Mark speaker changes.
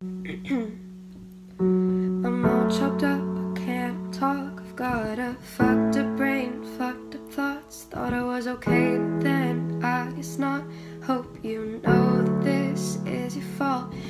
Speaker 1: I'm all chopped up, I can't talk. I've got a fucked up brain, fucked up thoughts. Thought I was okay, but then I guess not. Hope you know that this is your fault.